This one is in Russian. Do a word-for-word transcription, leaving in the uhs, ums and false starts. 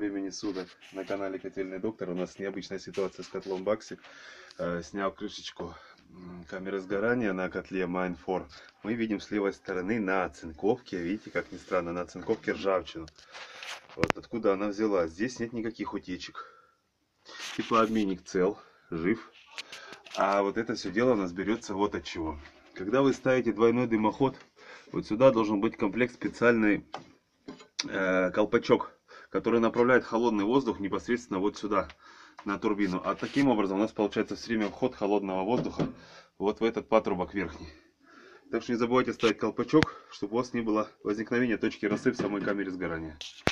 времени суток. На канале Котельный Доктор. У нас необычная ситуация с котлом Бакси. Э, снял крышечку камеры сгорания на котле Майнфор. Мы видим с левой стороны на оцинковке, видите, как ни странно, на оцинковке ржавчину. Вот откуда она взялась. Здесь нет никаких утечек. Теплообменник цел, жив. А вот это все дело у нас берется вот от чего. Когда вы ставите двойной дымоход, вот сюда должен быть комплект специальный э, колпачок, который направляет холодный воздух непосредственно вот сюда, на турбину. А таким образом у нас получается все время вход холодного воздуха вот в этот патрубок верхний. Так что не забывайте ставить колпачок, чтобы у вас не было возникновения точки росы в самой камере сгорания.